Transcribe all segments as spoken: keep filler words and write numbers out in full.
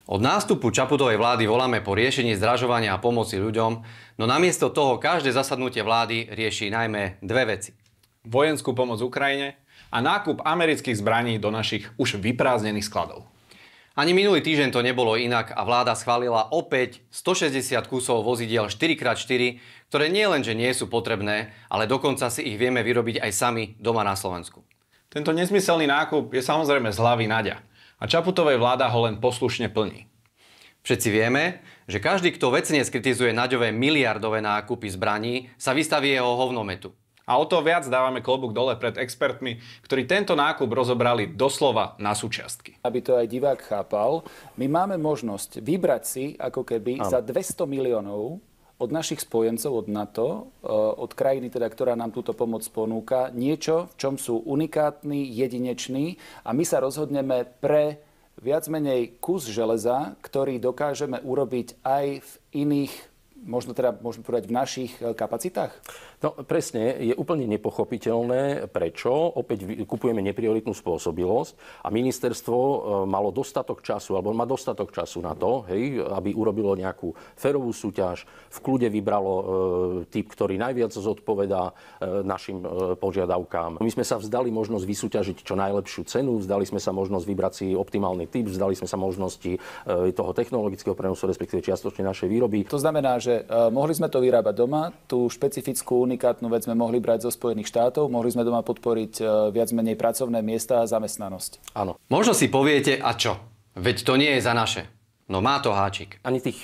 Od nástupu Čaputovej vlády voláme po riešení zdražovania a pomoci ľuďom, no namiesto toho každé zasadnutie vlády rieši najmä dve veci. Vojenskú pomoc Ukrajine a nákup amerických zbraní do našich už vyprázdnených skladov. Ani minulý týždeň to nebolo inak a vláda schválila opäť stošesťdesiat kusov vozidiel štyri krát štyri, ktoré nie len, že nie sú potrebné, ale dokonca si ich vieme vyrobiť aj sami doma na Slovensku. Tento nezmyselný nákup je samozrejme z hlavy Naďa. A Čaputovej vláda ho len poslušne plní. Všetci vieme, že každý, kto vecne skritizuje Naďové miliardové nákupy zbraní, sa vystaví jeho hovnometu. A o to viac dávame klobúk dole pred expertmi, ktorí tento nákup rozobrali doslova na súčiastky. Aby to aj divák chápal, my máme možnosť vybrať si ako keby ano. za dvesto miliónov od našich spojencov, od NATO, od krajiny, teda, ktorá nám túto pomoc ponúka, niečo, v čom sú unikátni, jedineční a my sa rozhodneme pre viac menej kus železa, ktorý dokážeme urobiť aj v iných, možno teda môžeme povedať v našich kapacitách? No presne, je úplne nepochopiteľné, prečo. Opäť kupujeme neprioritnú spôsobilosť a ministerstvo malo dostatok času, alebo má dostatok času na to, hej, aby urobilo nejakú férovú súťaž, v kľude vybralo e, typ, ktorý najviac zodpovedá e, našim e, požiadavkám. My sme sa vzdali možnosť vysúťažiť čo najlepšiu cenu, vzdali sme sa možnosť vybrať si optimálny typ, vzdali sme sa možnosti e, toho technologického prenosu, respektíve čiastočne našej výroby. To znamená, že e, mohli sme to vyrábať doma, tú špecifickú unikátnu vec sme mohli brať zo Spojených štátov, mohli sme doma podporiť viac menej pracovné miesta a zamestnanosť. Áno. Možno si poviete, a čo? Veď to nie je za naše. No má to háčik. Ani tých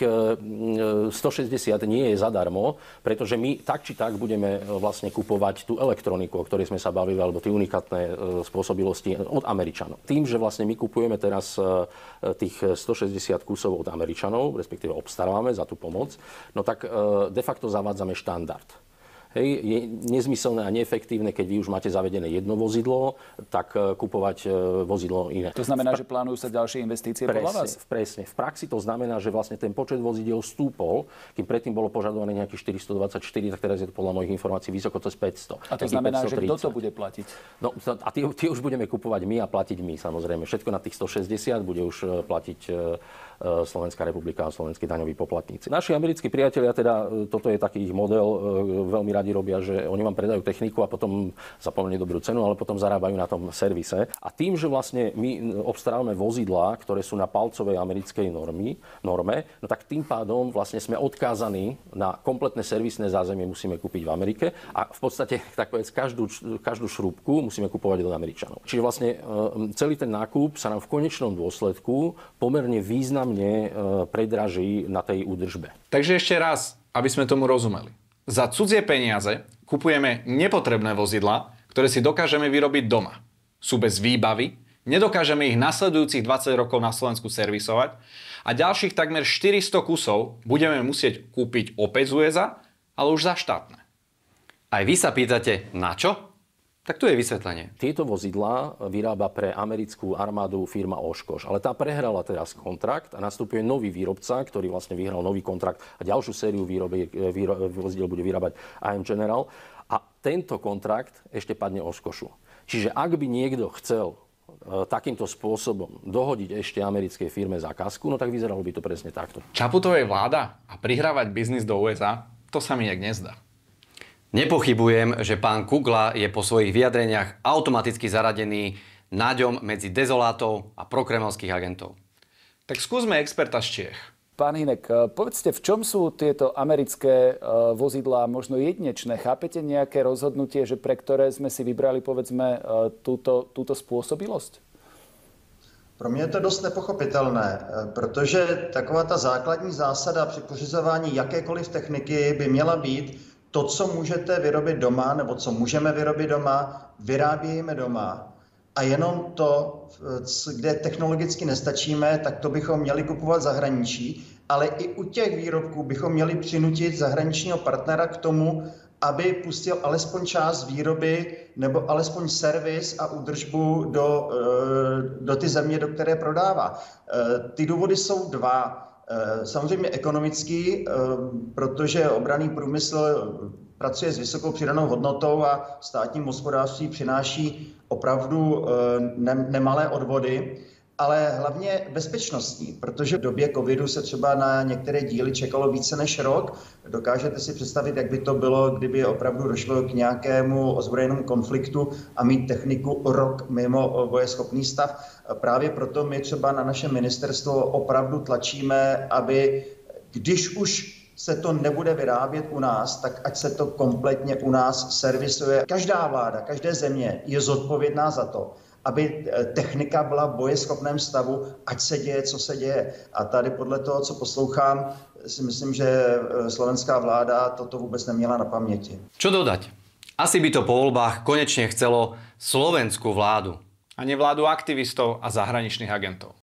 stošesťdesiat nie je zadarmo, pretože my tak či tak budeme vlastne kupovať tú elektroniku, o ktorej sme sa bavili, alebo tie unikátne spôsobilosti od Američanov. Tým, že vlastne my kupujeme teraz tých stošesťdesiat kusov od Američanov, respektíve obstarávame za tú pomoc, no tak de facto zavádzame štandard. Hej, je nezmyselné a neefektívne, keď vy už máte zavedené jedno vozidlo, tak kupovať vozidlo iné. To znamená, že plánujú sa ďalšie investície podľa vás? Presne. V praxi to znamená, že vlastne ten počet vozidiel stúpol, kým predtým bolo požadované nejakých štyristodvadsaťštyri, tak teraz je to podľa mojich informácií vysoko cez päťsto. A to znamená, že kto to bude platiť? No a tie, tie už budeme kupovať my a platiť my, samozrejme. Všetko na tých stošesťdesiat bude už platiť Slovenská republika a slovenskí daňoví poplatníci. Naši americkí priatelia, teda toto je taký ich model, veľmi radi robia, že oni vám predajú techniku a potom za pomerne dobrú cenu, ale potom zarábajú na tom servise. A tým, že vlastne my obstarávame vozidlá, ktoré sú na palcovej americkej normy, norme, no tak tým pádom vlastne sme odkázaní na kompletné servisné zázemie, musíme kúpiť v Amerike a v podstate tak povedz, každú, každú šrúbku musíme kupovať od Američanov. Čiže vlastne celý ten nákup sa nám v konečnom dôsledku pomerne významne predraží na tej údržbe. Takže ešte raz, aby sme tomu rozumeli. Za cudzie peniaze kupujeme nepotrebné vozidlá, ktoré si dokážeme vyrobiť doma. Sú bez výbavy, nedokážeme ich nasledujúcich dvadsať rokov na Slovensku servisovať a ďalších takmer štyristo kusov budeme musieť kúpiť opäť z ú es á, ale už za štátne. Aj vy sa pýtate, na čo? Tak tu je vysvetlenie. Tieto vozidlá vyrába pre americkú armádu firma Oshkosh, ale tá prehrala teraz kontrakt a nastupuje nový výrobca, ktorý vlastne vyhral nový kontrakt a ďalšiu sériu výroby, výro, vozidiel bude vyrábať á em General a tento kontrakt ešte padne Oshkoshu. Čiže ak by niekto chcel takýmto spôsobom dohodiť ešte americkej firme zákazku, no tak vyzeralo by to presne takto. Čaputovej vláda a prihrávať biznis do ú es á, to sa mi nejak nezdá. Nepochybujem, že pán Kukla je po svojich vyjadreniach automaticky zaradený Naďom medzi dezolátov a prokremelských agentov. Tak skúsme experta z Čiech. Pán Hynek, povedzte, v čom sú tieto americké vozidlá možno jedinečné? Chápete nejaké rozhodnutie, že pre ktoré sme si vybrali, povedzme, túto, túto spôsobilosť? Pro mě je to dost nepochopitelné, protože taková ta základní zásada při pořizování jakékoliv techniky by měla být, to, co můžete vyrobit doma, nebo co můžeme vyrobit doma, vyrábějeme doma. A jenom to, kde technologicky nestačíme, tak to bychom měli kupovat zahraničí. Ale i u těch výrobků bychom měli přinutit zahraničního partnera k tomu, aby pustil alespoň část výroby nebo alespoň servis a údržbu do, do ty země, do které prodává. Ty důvody jsou dva. Samozřejmě ekonomický, protože obranný průmysl pracuje s vysokou přidanou hodnotou a státním hospodářství přináší opravdu nemalé odvody. ale hlavně bezpečnostní, protože v době covidu se třeba na některé díly čekalo více než rok. Dokážete si představit, jak by to bylo, kdyby opravdu došlo k nějakému ozbrojenému konfliktu a mít techniku rok mimo bojeschopný stav. Právě proto my třeba na našem ministerstvu opravdu tlačíme, aby když už se to nebude vyrábět u nás, tak ať se to kompletně u nás servisuje. Každá vláda, každé země je zodpovědná za to, aby technika byla v bojeschopném stavu, ať se děje, co se děje. A tady podle toho, co poslouchám, si myslím, že slovenská vláda toto vůbec neměla na paměti. Čo dodať? Asi by to po voľbách konečne chcelo slovenskú vládu. A ne vládu aktivistov a zahraničných agentov.